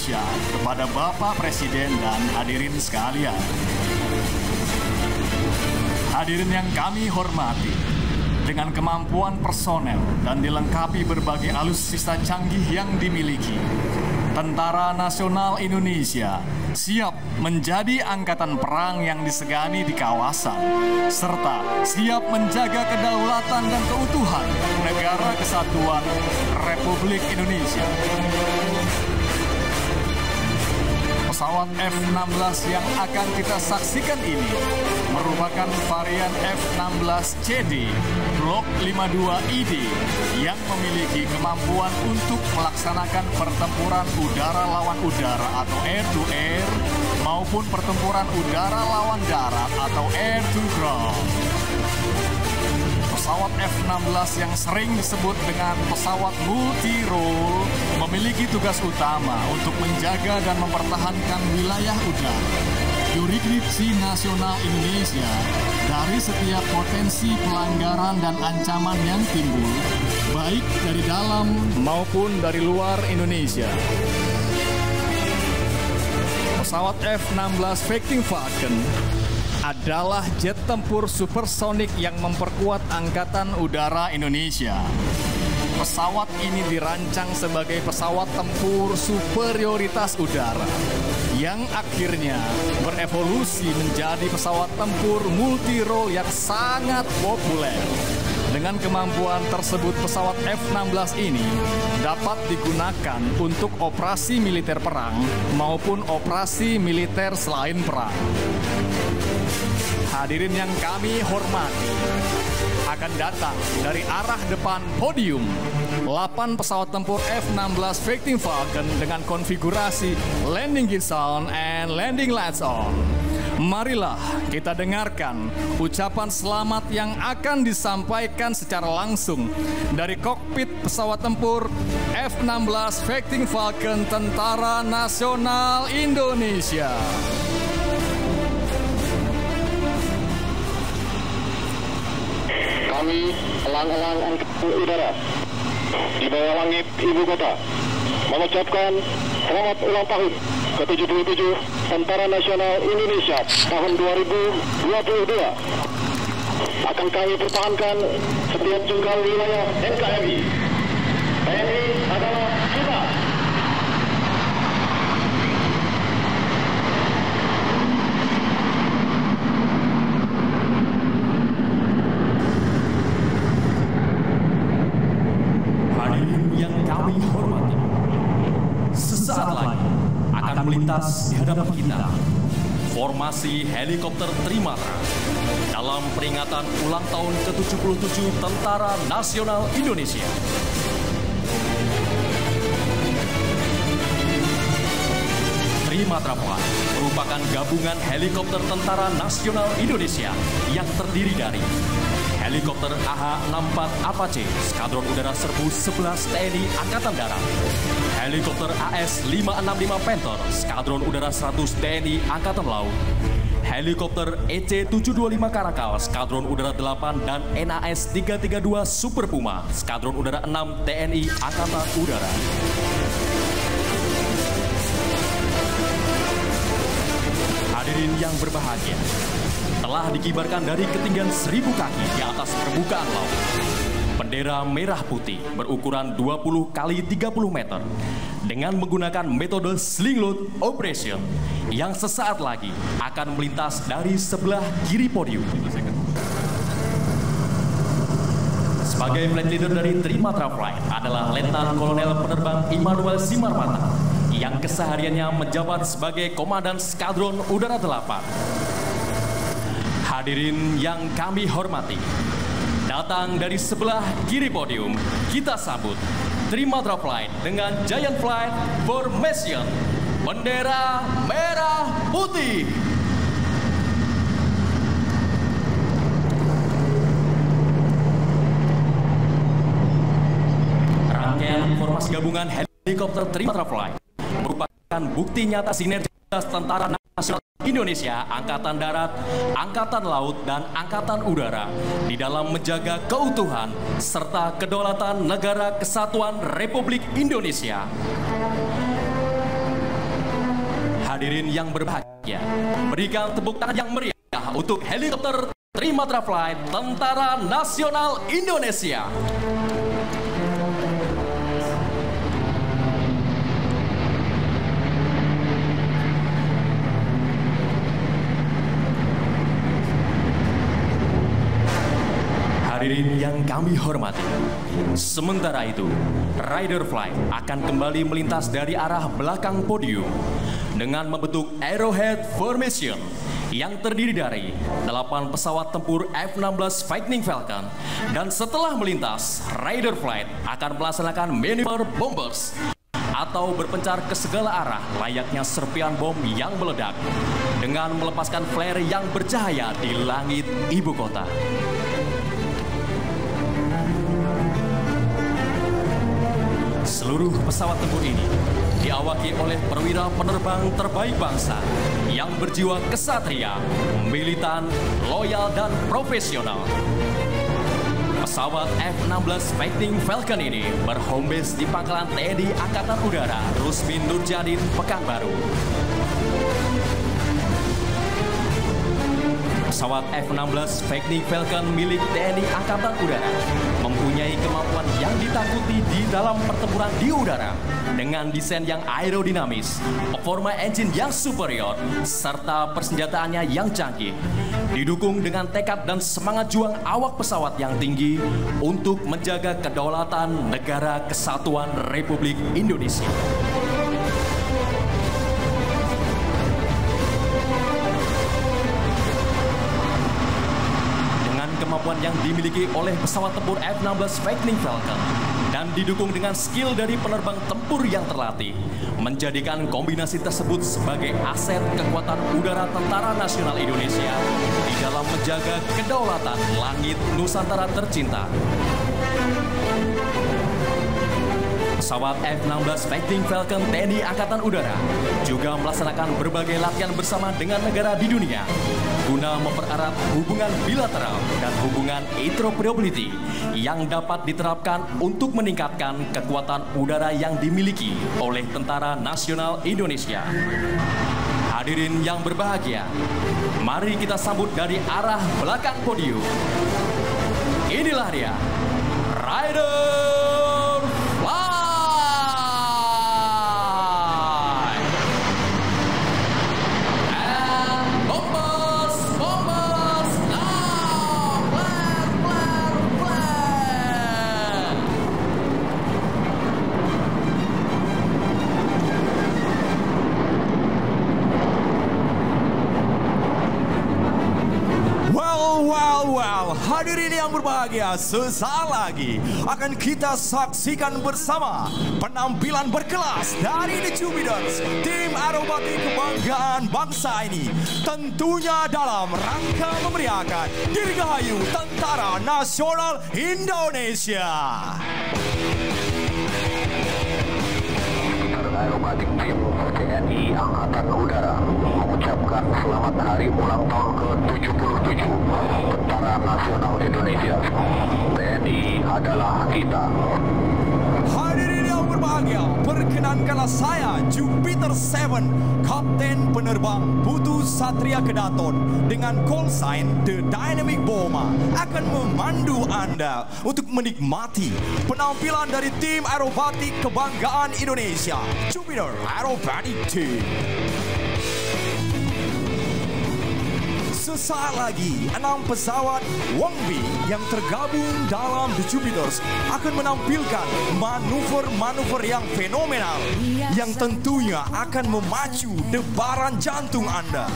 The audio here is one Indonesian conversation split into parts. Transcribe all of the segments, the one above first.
Indonesia kepada Bapak Presiden dan hadirin sekalian. Hadirin yang kami hormati, dengan kemampuan personel dan dilengkapi berbagai alutsista canggih yang dimiliki, Tentara Nasional Indonesia siap menjadi angkatan perang yang disegani di kawasan, serta siap menjaga kedaulatan dan keutuhan Negara Kesatuan Republik Indonesia. Pesawat F-16 yang akan kita saksikan ini merupakan varian F-16CD Block 52ID yang memiliki kemampuan untuk melaksanakan pertempuran udara lawan udara atau air-to-air maupun pertempuran udara lawan darat atau air-to-ground. Pesawat F-16 yang sering disebut dengan pesawat multi-role memiliki tugas utama untuk menjaga dan mempertahankan wilayah udara, yurisdiksi nasional Indonesia dari setiap potensi pelanggaran dan ancaman yang timbul, baik dari dalam maupun dari luar Indonesia. Pesawat F-16 Fighting Falcon adalah jet tempur supersonik yang memperkuat Angkatan Udara Indonesia. Pesawat ini dirancang sebagai pesawat tempur superioritas udara yang akhirnya berevolusi menjadi pesawat tempur multi-role yang sangat populer. Dengan kemampuan tersebut, pesawat F-16 ini dapat digunakan untuk operasi militer perang maupun operasi militer selain perang. Hadirin yang kami hormati, akan datang dari arah depan podium 8 pesawat tempur F-16 Fighting Falcon dengan konfigurasi landing gear sound and landing lights on. Marilah kita dengarkan ucapan selamat yang akan disampaikan secara langsung dari kokpit pesawat tempur F-16 Fighting Falcon Tentara Nasional Indonesia. Kami, elang-elang Angkatan Udara di bawah langit Ibu Kota, mengucapkan selamat ulang tahun ke-77 Tentara Nasional Indonesia tahun 2022. Akan kami pertahankan setiap jengkal wilayah NKRI. TNI adalah kita. Kami hormati, sesaat lagi akan melintas di hadapan kita formasi helikopter Trimatra dalam peringatan ulang tahun ke-77 Tentara Nasional Indonesia. Trimatra Flight merupakan gabungan helikopter Tentara Nasional Indonesia yang terdiri dari helikopter AH-64 Apache Skadron Udara Serbu 11 TNI Angkatan Darat, helikopter AS-565 Panther Skadron Udara 100 TNI Angkatan Laut, helikopter EC-725 Karakal Skadron Udara 8 dan NAS-332 Super Puma Skadron Udara 6 TNI Angkatan Udara. Hadirin yang berbahagia, telah dikibarkan dari ketinggian 1000 kaki di atas permukaan laut bendera merah putih berukuran 20 x 30 meter dengan menggunakan metode sling load operation yang sesaat lagi akan melintas dari sebelah kiri podium. Sebagai flight leader dari Trimatra Flight adalah Letnan Kolonel Penerbang Immanuel Simarmata yang kesehariannya menjabat sebagai Komandan Skadron Udara 8. Hadirin yang kami hormati, datang dari sebelah kiri podium, kita sambut Trimatra Flight dengan Giant Flight Formation, bendera merah putih. Rangkaian formasi gabungan helikopter Trimatra Flight merupakan bukti nyata sinergitas Tentara Nasional Indonesia, Angkatan Darat, Angkatan Laut, dan Angkatan Udara di dalam menjaga keutuhan serta kedaulatan Negara Kesatuan Republik Indonesia. Hadirin yang berbahagia, berikan tepuk tangan yang meriah untuk helikopter Trimatra Flight Tentara Nasional Indonesia. Hadirin yang kami hormati, sementara itu, Rider Flight akan kembali melintas dari arah belakang podium dengan membentuk Arrowhead Formation yang terdiri dari 8 pesawat tempur F-16 Fighting Falcon, dan setelah melintas, Rider Flight akan melaksanakan manuver bombers atau berpencar ke segala arah layaknya serpian bom yang meledak dengan melepaskan flare yang bercahaya di langit ibu kota. Seluruh pesawat tempur ini diawaki oleh perwira penerbang terbaik bangsa yang berjiwa kesatria, militan, loyal, dan profesional. Pesawat F-16 Fighting Falcon ini berhome base di Pangkalan TNI Angkatan Udara Rusmin Nurjadin, Pekanbaru. Pesawat F-16 Fighting Falcon milik TNI Angkatan Udara mempunyai kemampuan yang ditakuti di dalam pertempuran di udara dengan desain yang aerodinamis, performa engine yang superior, serta persenjataannya yang canggih. Didukung dengan tekad dan semangat juang awak pesawat yang tinggi untuk menjaga kedaulatan Negara Kesatuan Republik Indonesia. Kemampuan yang dimiliki oleh pesawat tempur F-16 Fighting Falcon dan didukung dengan skill dari penerbang tempur yang terlatih, menjadikan kombinasi tersebut sebagai aset kekuatan udara Tentara Nasional Indonesia di dalam menjaga kedaulatan langit Nusantara tercinta. Pesawat F-16 Fighting Falcon TNI Angkatan Udara juga melaksanakan berbagai latihan bersama dengan negara di dunia guna mempererat hubungan bilateral dan hubungan interoperability yang dapat diterapkan untuk meningkatkan kekuatan udara yang dimiliki oleh Tentara Nasional Indonesia. Hadirin yang berbahagia, mari kita sambut dari arah belakang podium. Inilah dia, Rider Flight! Well, hadirin yang berbahagia, sesaat lagi akan kita saksikan bersama penampilan berkelas dari The Jupiters, tim aerobati kebanggaan bangsa ini. Tentunya dalam rangka memeriahkan Dirgahayu Tentara Nasional Indonesia. Aerobatik tim TNI Angkatan Udara mengucapkan selamat hari ulang tahun ke-77 Tentara Nasional Indonesia. TNI adalah kita. Hadirin yang berbahagia, perkenankanlah saya, Jupiter 7, Kapten Penerbang Putu Satria Kedaton dengan call sign The Dynamic Bomber akan memandu Anda untuk menikmati penampilan dari tim aerobatik kebanggaan Indonesia, Jupiter Aerobatic Team. Sesaat lagi, 6 pesawat Wangbi yang tergabung dalam The Jupiters akan menampilkan manuver-manuver yang fenomenal yang tentunya akan memacu debaran jantung Anda.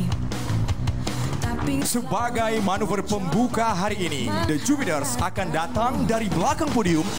Sebagai manuver pembuka hari ini, The Jupiters akan datang dari belakang podium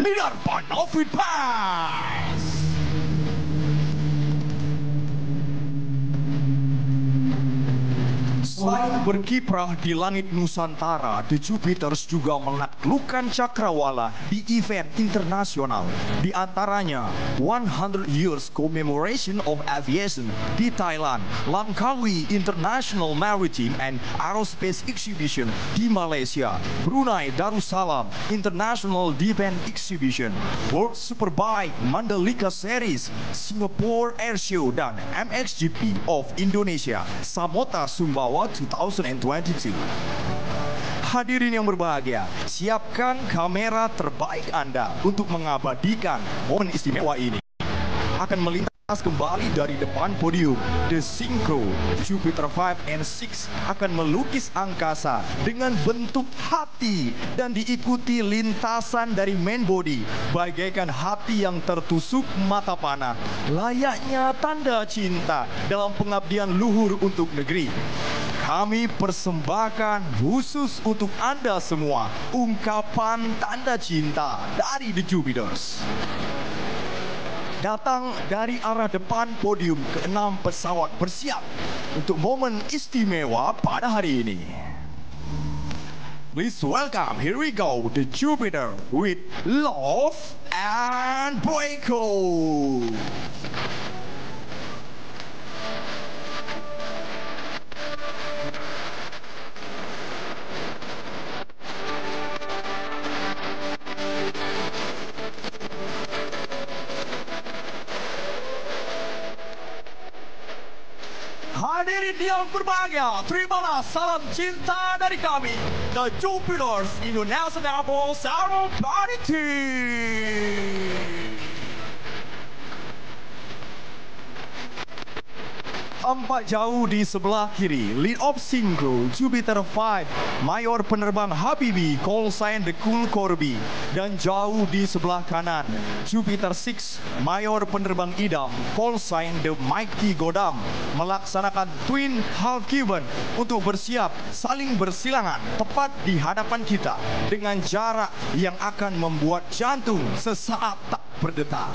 leader Panofit Pass. Selain berkiprah di langit Nusantara, The Jupiters juga menaklukkan cakrawala di event internasional. Di antaranya 100 Years Commemoration of Aviation di Thailand, Langkawi International Maritime and Aerospace Exhibition di Malaysia, Brunei Darussalam International Defense Exhibition, World Superbike Mandalika Series, Singapore Airshow, dan MXGP of Indonesia, Samota Sumbawa 2022. Hadirin yang berbahagia, siapkan kamera terbaik Anda untuk mengabadikan momen istimewa ini. Akan melintas kembali dari depan podium, The Synchro Jupiter 5 and 6 akan melukis angkasa dengan bentuk hati dan diikuti lintasan dari main body bagaikan hati yang tertusuk mata panah, layaknya tanda cinta dalam pengabdian luhur untuk negeri. Kami persembahkan khusus untuk Anda semua ungkapan tanda cinta dari The Jupiters. Datang dari arah depan podium, ke-6 pesawat bersiap untuk momen istimewa pada hari ini. Please welcome, here we go, The Jupiter with Love and Boyko. Hadirin yang berbahagia, terimalah salam cinta dari kami, The Jupiters International Aerobody Team. Tampak jauh di sebelah kiri, lead of Synchro Jupiter 5 Mayor Penerbang Habibi, call sign The Cool Corby. Dan jauh di sebelah kanan, Jupiter 6 Mayor Penerbang Idam, call sign The Mighty Godam, melaksanakan twin half given untuk bersiap saling bersilangan tepat di hadapan kita dengan jarak yang akan membuat jantung sesaat tak berdetak.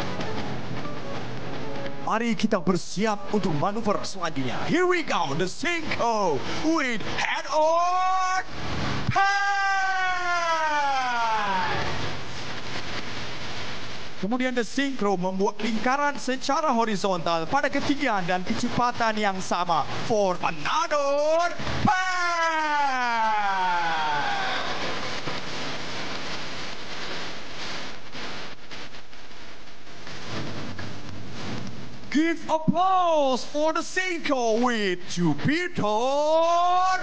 Mari kita bersiap untuk manuver selanjutnya. Here we go, The Synchro with head on high. Kemudian The Synchro membuat lingkaran secara horizontal pada ketinggian dan kecepatan yang sama for another pass. Give applause for The Synchro with Jupiter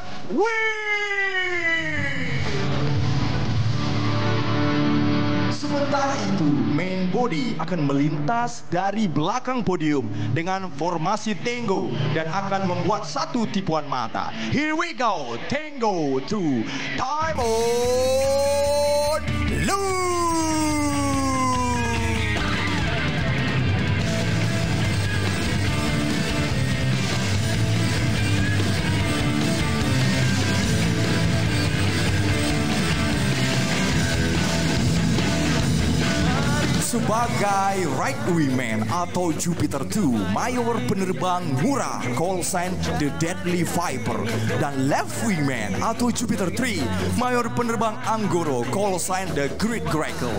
Wing. Sementara itu, main body akan melintas dari belakang podium dengan formasi tango dan akan membuat satu tipuan mata. Here we go, tango to time on loose. Sebagai right wingman atau Jupiter 2 Mayor Penerbang Murah, call sign The Deadly Viper, dan left wingman atau Jupiter 3 Mayor Penerbang Anggoro, call sign The Great Grackle.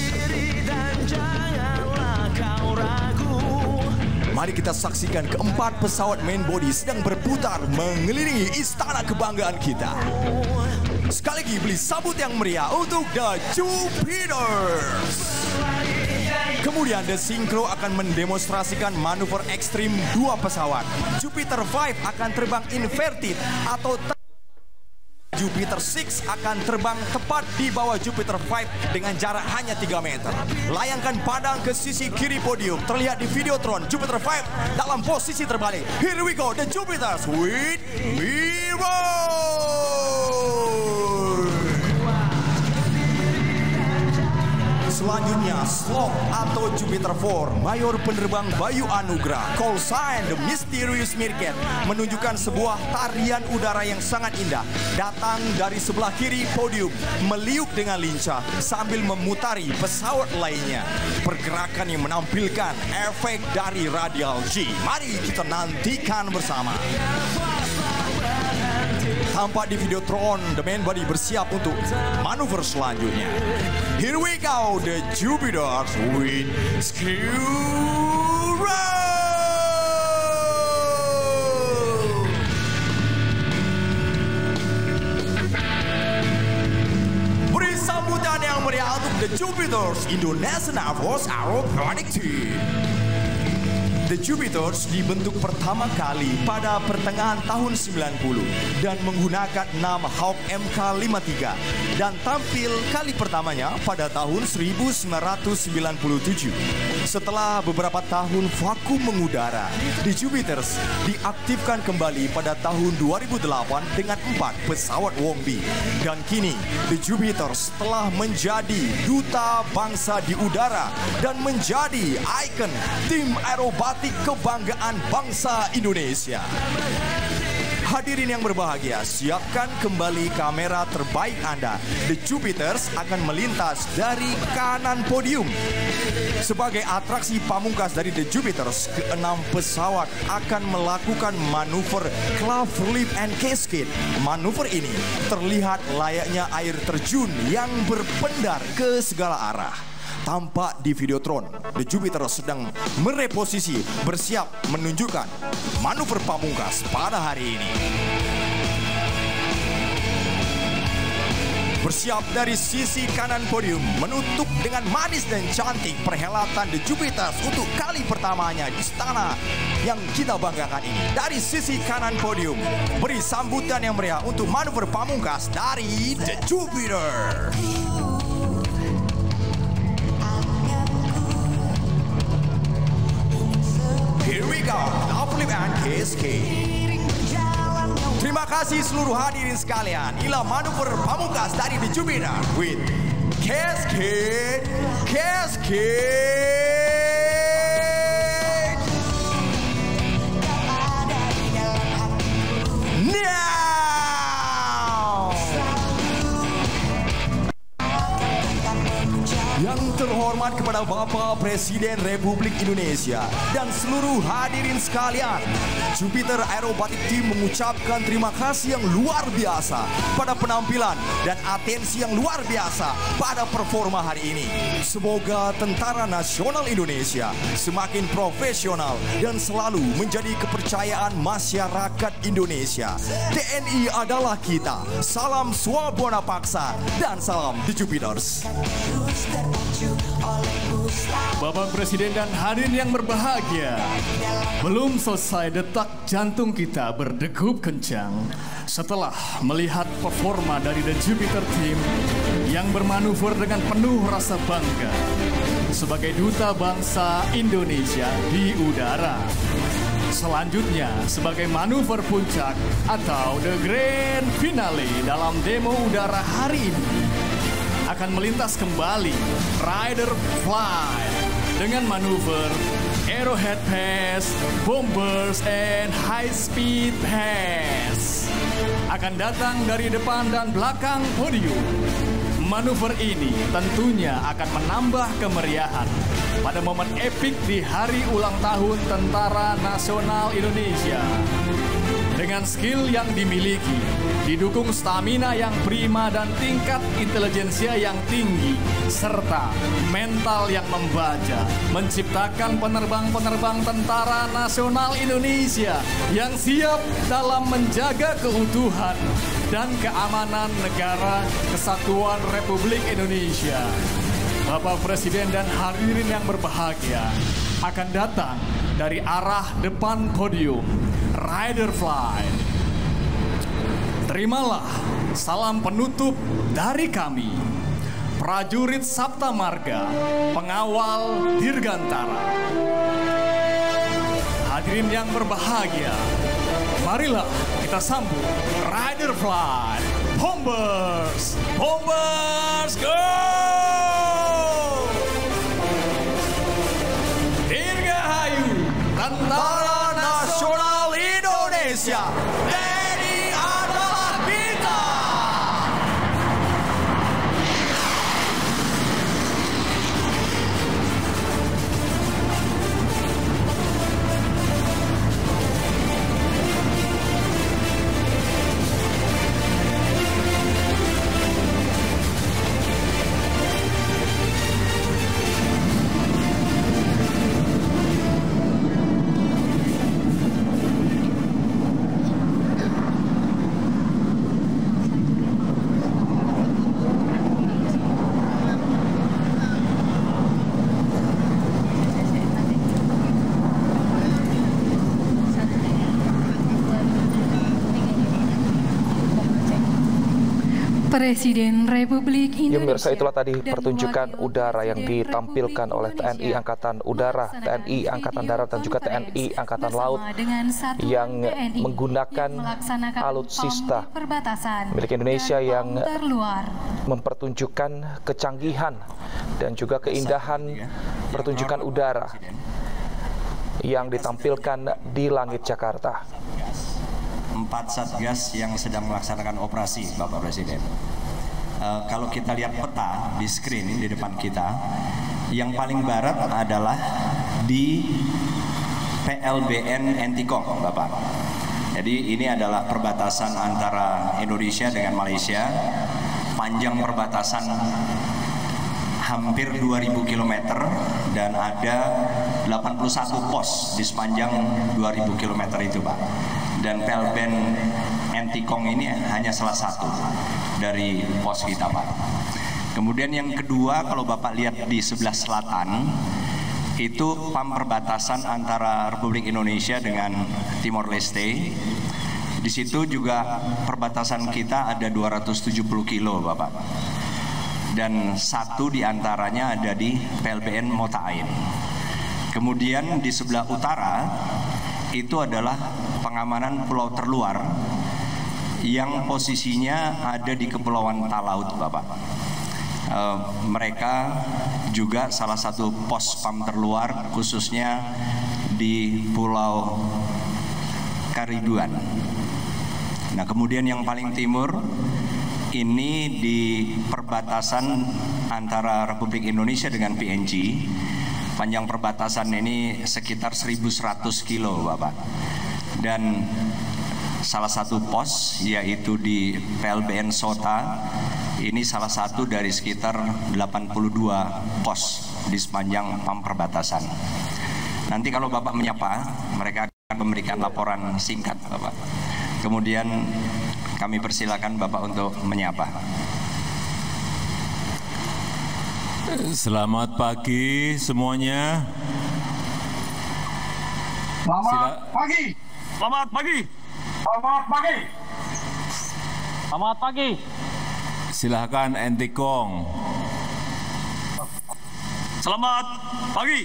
Mari kita saksikan keempat pesawat main body sedang berputar mengelilingi istana kebanggaan kita. Sekali lagi beri sambut yang meriah untuk The Jupiters. Kemudian The Synchro akan mendemonstrasikan manuver ekstrim dua pesawat. Jupiter 5 akan terbang inverted atau Jupiter 6 akan terbang tepat di bawah Jupiter 5 dengan jarak hanya 3 meter. Layangkan padang ke sisi kiri podium. Terlihat di Videotron Jupiter 5 dalam posisi terbalik. Here we go, The Jupiters with Mirror. Selanjutnya, Slok atau Jupiter 4, Mayor Penerbang Bayu Anugrah, call sign The Mysterious Meerkat, menunjukkan sebuah tarian udara yang sangat indah. Datang dari sebelah kiri podium, meliuk dengan lincah sambil memutari pesawat lainnya. Pergerakan yang menampilkan efek dari Radial G. Mari kita nantikan bersama. Tampak di Videotron, the main body bersiap untuk manuver selanjutnya. Here we go, the Jupiters with Skill Roll. Beri sambutan yang meriah untuk the Jupiters Indonesian Air Force Aerobatic Team. The Jupiters dibentuk pertama kali pada pertengahan tahun 90 dan menggunakan nama Hawk MK-53 dan tampil kali pertamanya pada tahun 1997. Setelah beberapa tahun vakum mengudara, The Jupiters diaktifkan kembali pada tahun 2008 dengan 4 pesawat Wongbi. Dan kini The Jupiters telah menjadi duta bangsa di udara dan menjadi ikon tim aerobatik kebanggaan bangsa Indonesia. Hadirin yang berbahagia, siapkan kembali kamera terbaik Anda. The Jupiters akan melintas dari kanan podium. Sebagai atraksi pamungkas dari The Jupiters, ke-6 pesawat akan melakukan manuver Cloud Flip and Cascade. Manuver ini terlihat layaknya air terjun yang berpendar ke segala arah. Tampak di Videotron, The Jupiter sedang mereposisi, bersiap menunjukkan manuver pamungkas pada hari ini. Bersiap dari sisi kanan podium, menutup dengan manis dan cantik perhelatan The Jupiter untuk kali pertamanya di istana yang kita banggakan ini. Dari sisi kanan podium, beri sambutan yang meriah untuk manuver pamungkas dari The Jupiter. Here we go, Flip and Cascade. Terima kasih seluruh hadirin sekalian. Inilah manuver pamungkas dari The Jupiter with Cascade, Cascade. Now. Yang terhormat kepada Bapak Presiden Republik Indonesia dan seluruh hadirin sekalian, Jupiter Aerobatic Team mengucapkan terima kasih yang luar biasa pada penampilan dan atensi yang luar biasa pada performa hari ini. Semoga Tentara Nasional Indonesia semakin profesional dan selalu menjadi kepercayaan masyarakat Indonesia. TNI adalah kita. Salam Swabwana Paksa dan salam The Jupiters. Bapak Presiden dan hadirin yang berbahagia, belum selesai detak jantung kita berdegup kencang setelah melihat performa dari The Jupiter Team yang bermanuver dengan penuh rasa bangga sebagai duta bangsa Indonesia di udara. Selanjutnya, sebagai manuver puncak atau the grand finale dalam demo udara hari ini, akan melintas kembali Rider Fly dengan manuver Arrowhead Pass, Bombers, and High Speed Pass. Akan datang dari depan dan belakang podium. Manuver ini tentunya akan menambah kemeriahan pada momen epik di hari ulang tahun Tentara Nasional Indonesia. Dengan skill yang dimiliki, didukung stamina yang prima dan tingkat intelijensia yang tinggi, serta mental yang membaja, menciptakan penerbang-penerbang Tentara Nasional Indonesia yang siap dalam menjaga keutuhan dan keamanan negara Kesatuan Republik Indonesia. Bapak Presiden dan hadirin yang berbahagia, akan datang dari arah depan podium Rider Fly. Terimalah salam penutup dari kami, prajurit Sabta Marga, pengawal Dirgantara. Hadirin yang berbahagia, marilah kita sambut Rider Fly. Bombers, Bombers, go! Indonesia. TNI adalah kita. Presiden Republik Indonesia. Ya pemirsa, itulah tadi pertunjukan udara yang ditampilkan oleh TNI Angkatan Udara, TNI Angkatan Darat dan juga TNI Angkatan Laut yang menggunakan alutsista milik Indonesia yang mempertunjukkan kecanggihan dan juga keindahan pertunjukan udara yang ditampilkan di langit Jakarta. 4 Satgas yang sedang melaksanakan operasi, Bapak Presiden. Kalau kita lihat peta di screen di depan kita, yang paling barat adalah di PLBN Entikong, Bapak. Jadi ini adalah perbatasan antara Indonesia dengan Malaysia, panjang perbatasan hampir 2000 km dan ada 81 pos di sepanjang 2000 km itu, Pak. Dan PLBN Entikong ini hanya salah satu dari pos kita, Pak. Kemudian yang kedua, kalau Bapak lihat di sebelah selatan, itu PAM perbatasan antara Republik Indonesia dengan Timor Leste. Di situ juga perbatasan kita ada 270 kilo, Bapak. Dan satu diantaranya ada di PLBN Mota'in. Kemudian di sebelah utara itu adalah pengamanan pulau terluar yang posisinya ada di Kepulauan Talaut, Bapak. Mereka juga salah satu pos PAM terluar, khususnya di Pulau Kariduan. Nah, kemudian yang paling timur ini di perbatasan antara Republik Indonesia dengan PNG. Panjang perbatasan ini sekitar 1100 kilo, Bapak. Dan salah satu pos yaitu di PLBN Sota, ini salah satu dari sekitar 82 pos di sepanjang PAM perbatasan. Nanti kalau Bapak menyapa, mereka akan memberikan laporan singkat, Bapak. Kemudian kami persilakan Bapak untuk menyapa. Selamat pagi semuanya. Selamat pagi. Selamat pagi. Selamat pagi. Selamat pagi. Silahkan Entikong. Selamat pagi.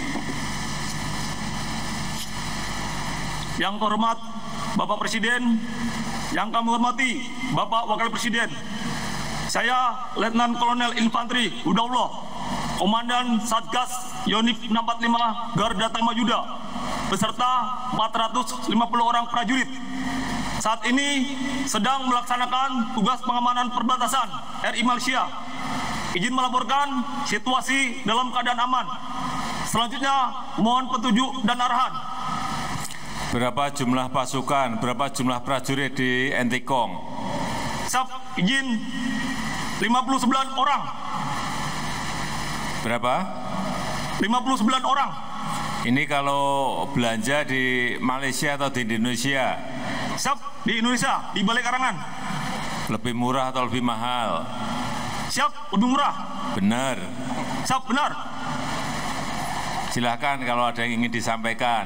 Yang terhormat Bapak Presiden, yang kami hormati Bapak Wakil Presiden, saya Letnan Kolonel Infanteri Hudaullah, Komandan Satgas Yonif 645 Garda Tamayuda, beserta 450 orang prajurit. Saat ini sedang melaksanakan tugas pengamanan perbatasan RI Malaysia. Izin melaporkan situasi dalam keadaan aman. Selanjutnya mohon petunjuk dan arahan. Berapa jumlah pasukan, berapa jumlah prajurit di Entikong? Siap, izin 59 orang. Berapa? 59 orang. Ini kalau belanja di Malaysia atau di Indonesia? Siap, di Indonesia, di Balai Karangan. Lebih murah atau lebih mahal? Siap, lebih murah. Benar. Siap, benar. Silahkan kalau ada yang ingin disampaikan.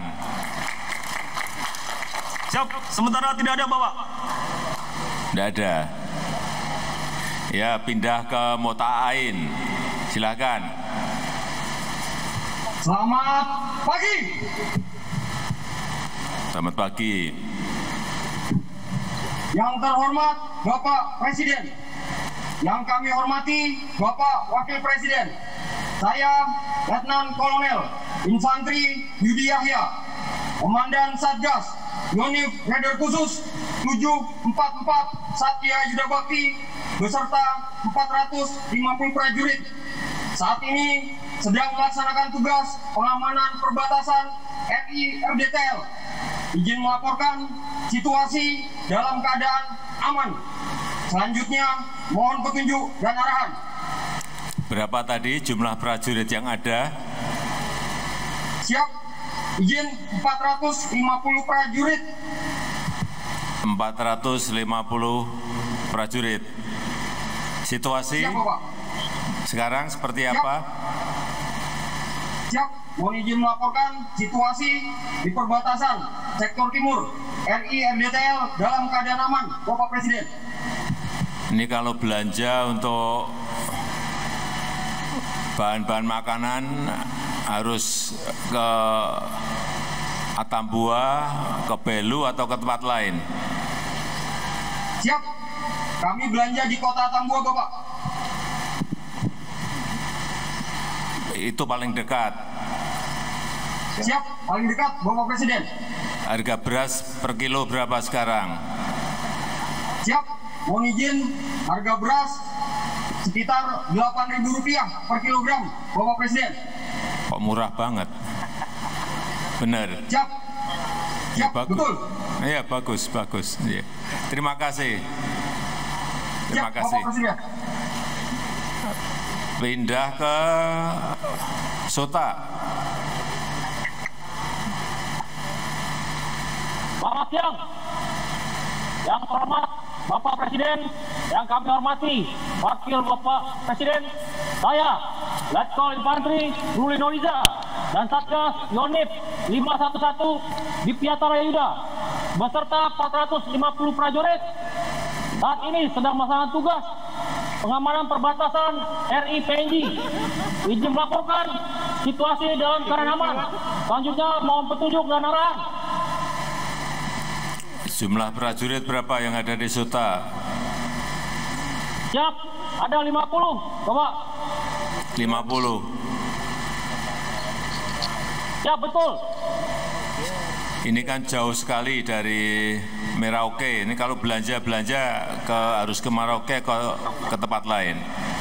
Siap, sementara tidak ada, Bapak. Tidak ada. Ya, pindah ke Mota'in. Silakan. Selamat pagi. Selamat pagi. Yang terhormat Bapak Presiden, yang kami hormati Bapak Wakil Presiden, saya Letnan Kolonel Infanteri Yudi Yahya, Komandan Satgas Yonif Raider Khusus 744 Satya Yuda Bakti beserta 450 prajurit saat ini sedang melaksanakan tugas pengamanan perbatasan RI RDTL. Izin melaporkan situasi dalam keadaan aman. Selanjutnya mohon petunjuk dan arahan. Berapa tadi jumlah prajurit yang ada? Siap. Izin 450 prajurit. 450 prajurit. Situasi Siap, Bapak. Sekarang seperti Siap. apa? Siap. Mohon izin melaporkan situasi di perbatasan sektor timur RI RDTL dalam keadaan aman, Bapak Presiden. Ini kalau belanja untuk bahan-bahan makanan harus ke Atambua, ke Belu atau ke tempat lain? Siap. Kami belanja di kota Atambua, Bapak. Itu paling dekat. Siap, paling dekat, Bapak Presiden. Harga beras per kilo berapa sekarang? Siap, mohon izin harga beras sekitar Rp8.000 per kilogram, Bapak Presiden. Kok murah banget? Benar. Siap. Ya, Siap, bagus. betul. Iya, bagus, bagus. Ya. Terima kasih. Terima Siap, kasih. Bapak Presiden. Pindah ke Sota. Selamat siang. Yang terhormat Bapak Presiden, yang kami hormati Wakil Bapak Presiden, saya Letkol Infantri Ruli Noliza dan Satgas Yonif 511 di Piatara Yuda beserta 450 prajurit saat ini sedang melaksanakan tugas pengamanan perbatasan RI PNJ. Izin melaporkan situasi dalam keadaan aman. Selanjutnya mohon petunjuk dan arahan. Jumlah prajurit berapa yang ada di Sota? Siap, ada 50, Bapak. 50. Siap, betul. Ini kan jauh sekali dari Merauke. Ini kalau belanja harus ke Merauke, ke tempat lain.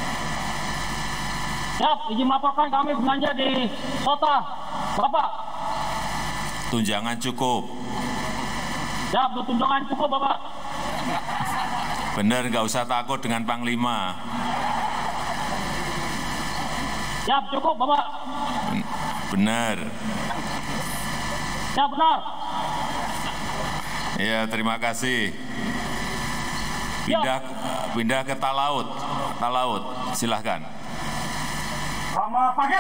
Siap, izin melaporkan kami belanja di Sota, Bapak. Tunjangan cukup. Siap, tunjangan cukup, Bapak. Benar, nggak usah takut dengan Panglima. Siap, cukup, Bapak. Benar. Siap, benar. Ya, terima kasih. Pindah ke Talaut. Talaut, silahkan. Selamat pagi.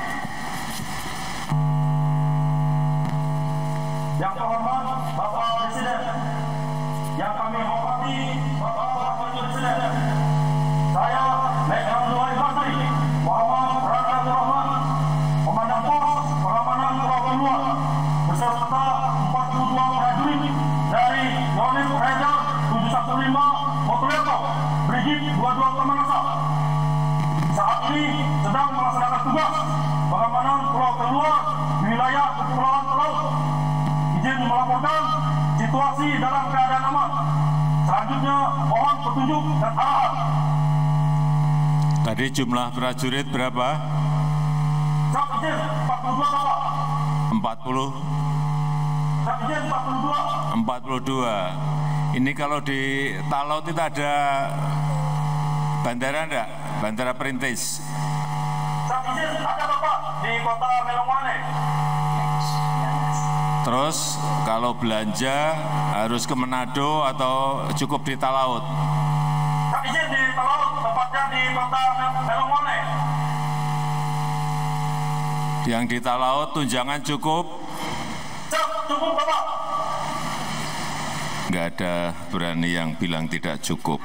Yang terhormat Bapak Presiden, yang kami hormati Bapak Wakil Presiden, saya Letnan Luai Basri Muhammad Rakyat Rahman, Komandan Pos Pengamanan Pulau Luar, beserta 42 prajurit dari Yonif Raider 715 Motoleto, Brigif 22 Tamanasa. Saat ini sedang melaksanakan tugas pengamanan pulau terluar di wilayah Kepulauan Talaut. Izin melaporkan situasi dalam keadaan aman. Selanjutnya mohon petunjuk dan arahan. Tadi jumlah prajurit berapa? Siap izin 42, Bapak. 40? Siap izin 42. 42. Ini kalau di Talaut itu ada bandara enggak? Bandara Perintis. Siap izin ada, Bapak, di kota Melongwane. Terus kalau belanja harus ke Manado atau cukup di Talaut? Siap izin di Talaut, tepatnya di kota Melongwane. Yang di Talaut tunjangan cukup? Siap, cukup, Bapak. Nggak ada berani yang bilang tidak cukup.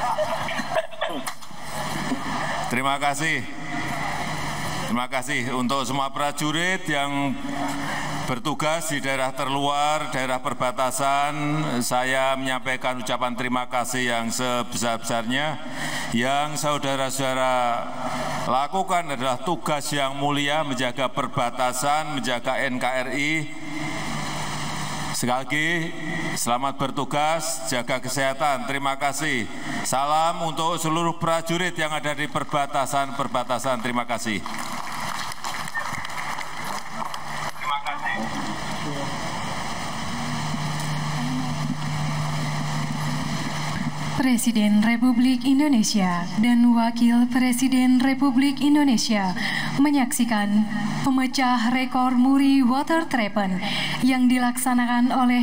Terima kasih. Terima kasih untuk semua prajurit yang bertugas di daerah terluar, daerah perbatasan. Saya menyampaikan ucapan terima kasih yang sebesar-besarnya. Yang saudara-saudara lakukan adalah tugas yang mulia, menjaga perbatasan, menjaga NKRI. Sekali lagi, selamat bertugas, jaga kesehatan, terima kasih. Salam untuk seluruh prajurit yang ada di perbatasan-perbatasan, terima kasih. Terima kasih. Presiden Republik Indonesia dan Wakil Presiden Republik Indonesia menyaksikan pemecah rekor muri water trepan yang dilaksanakan oleh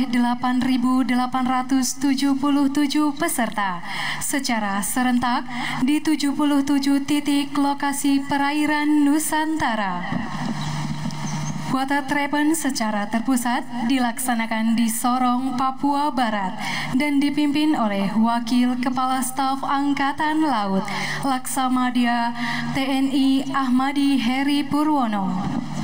8.877 peserta secara serentak di 77 titik lokasi perairan Nusantara. Water trepan secara terpusat dilaksanakan di Sorong, Papua Barat dan dipimpin oleh Wakil Kepala Staf Angkatan Laut Laksamada TNI Ahmadi Heri Purwono.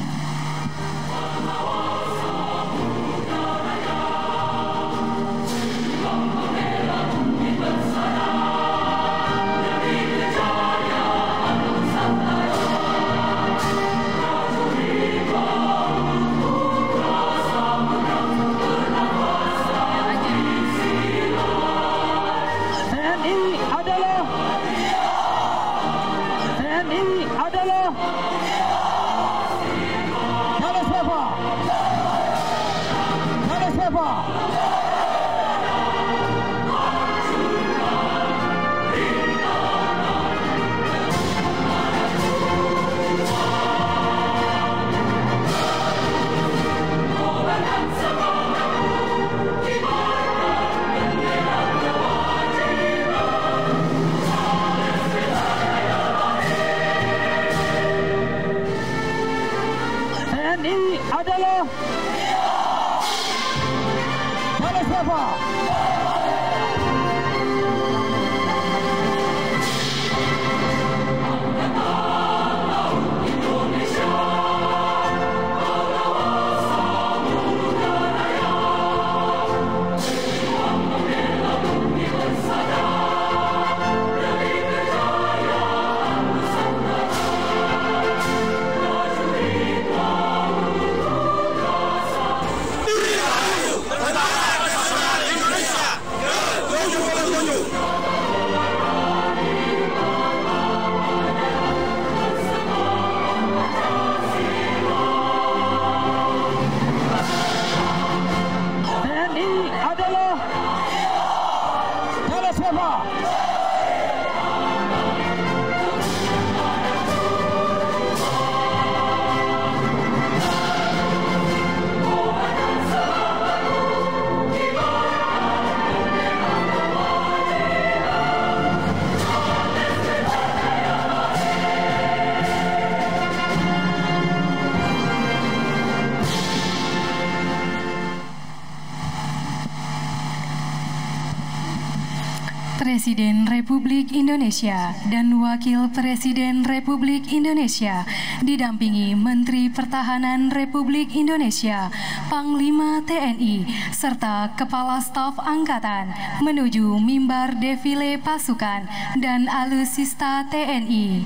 Presiden Republik Indonesia dan Wakil Presiden Republik Indonesia didampingi Menteri Pertahanan Republik Indonesia, Panglima TNI, serta Kepala Staf Angkatan menuju mimbar defile pasukan dan alutsista TNI.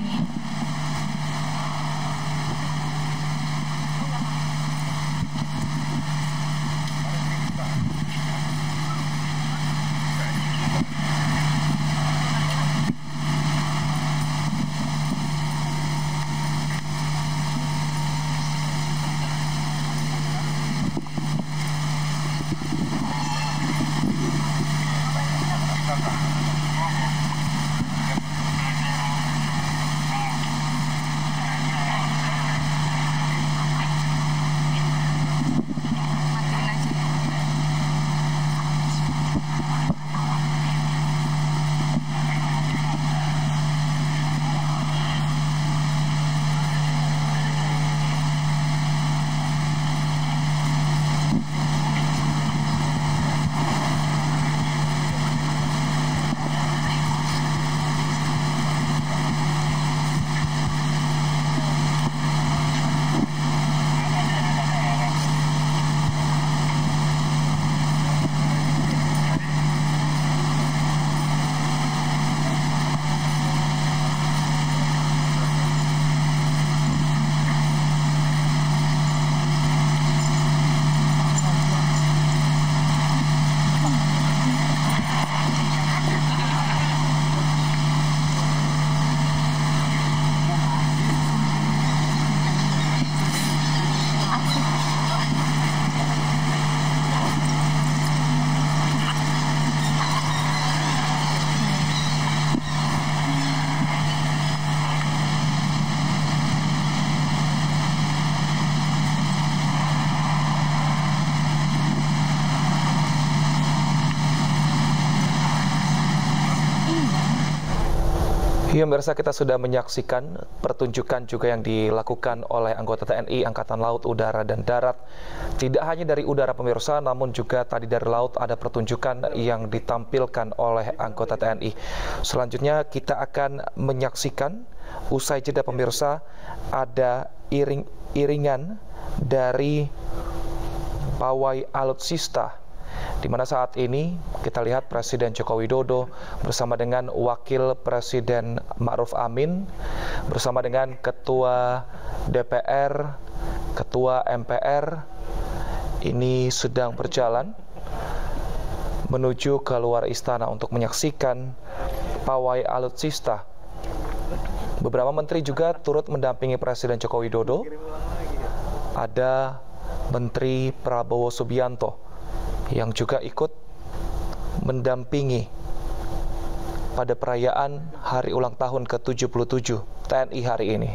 Ya, pemirsa, kita sudah menyaksikan pertunjukan juga yang dilakukan oleh anggota TNI Angkatan Laut, Udara, dan Darat. Tidak hanya dari udara, pemirsa, namun juga tadi dari laut ada pertunjukan yang ditampilkan oleh anggota TNI. Selanjutnya kita akan menyaksikan, usai jeda pemirsa, ada iringan dari pawai alutsista, di mana saat ini kita lihat Presiden Joko Widodo bersama dengan Wakil Presiden Ma'ruf Amin, bersama dengan Ketua DPR, Ketua MPR, ini sedang berjalan menuju ke luar istana untuk menyaksikan pawai alutsista. Beberapa menteri juga turut mendampingi Presiden Joko Widodo. Ada Menteri Prabowo Subianto yang juga ikut mendampingi pada perayaan hari ulang tahun ke-77 TNI hari ini.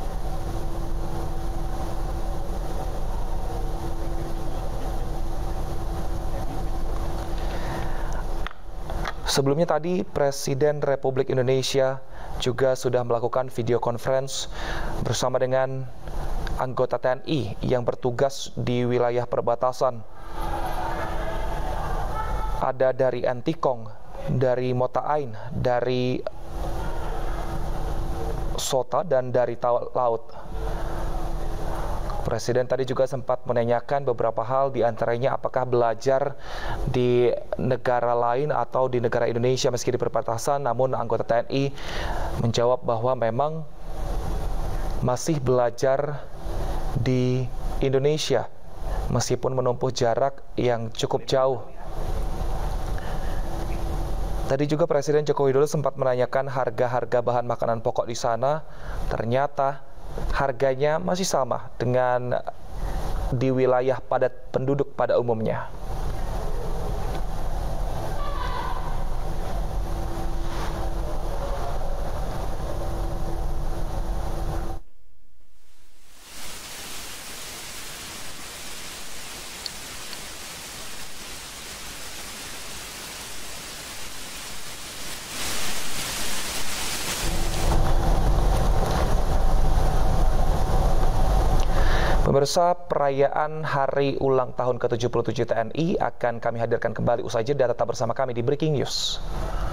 Sebelumnya tadi Presiden Republik Indonesia juga sudah melakukan video conference bersama dengan anggota TNI yang bertugas di wilayah perbatasan. Ada dari Antikong, dari Mota Ain, dari Sota, dan dari Laut. Presiden tadi juga sempat menanyakan beberapa hal, diantaranya apakah belajar di negara lain atau di negara Indonesia meski di perbatasan, namun anggota TNI menjawab bahwa memang masih belajar di Indonesia meskipun menempuh jarak yang cukup jauh. Tadi juga Presiden Joko Widodo sempat menanyakan harga-harga bahan makanan pokok di sana. Ternyata harganya masih sama dengan di wilayah padat penduduk pada umumnya. Pemirsa, perayaan hari ulang tahun ke-77 TNI akan kami hadirkan kembali usai jeda. Tetap bersama kami di Breaking News.